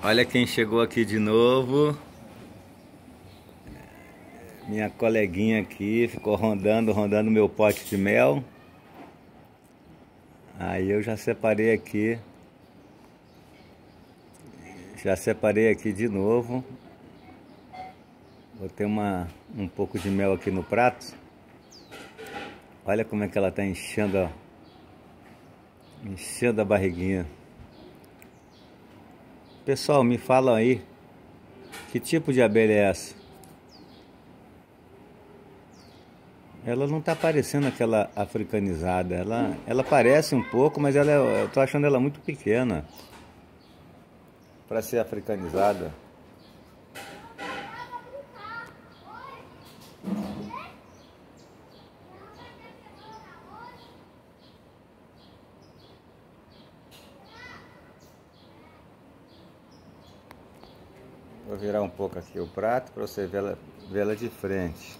Olha quem chegou aqui de novo. Minha coleguinha aqui ficou rondando meu pote de mel. Aí eu já separei aqui. Já separei aqui de novo. Botei um pouco de mel aqui no prato. Olha como é que ela está enchendo, ó. Enchendo a barriguinha. Pessoal, me falam aí, que tipo de abelha é essa? Ela não está parecendo aquela africanizada. Ela parece um pouco, mas eu tô achando ela muito pequena para ser africanizada. Vou virar um pouco aqui o prato para você ver ela de frente.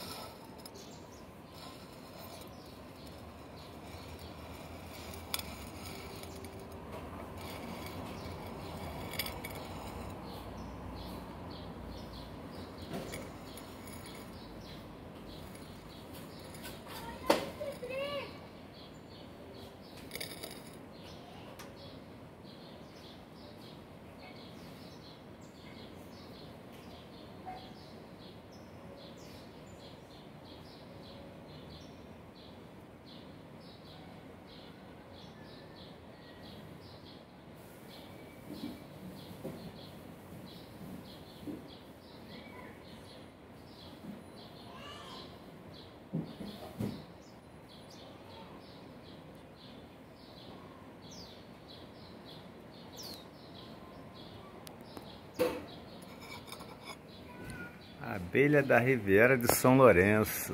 Abelha da Riviera de São Lourenço.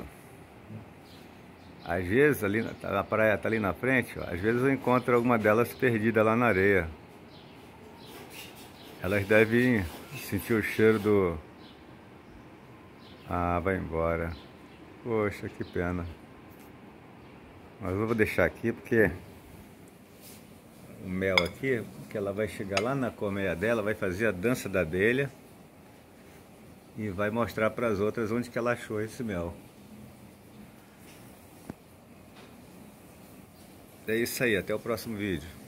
Às vezes, ali a praia tá ali na frente, ó, às vezes eu encontro alguma delas perdida lá na areia. Elas devem sentir o cheiro do... Ah, vai embora. Poxa, que pena. Mas eu vou deixar aqui porque o mel aqui, que ela vai chegar lá na colmeia dela, vai fazer a dança da abelha e vai mostrar para as outras onde que ela achou esse mel. É isso aí, até o próximo vídeo.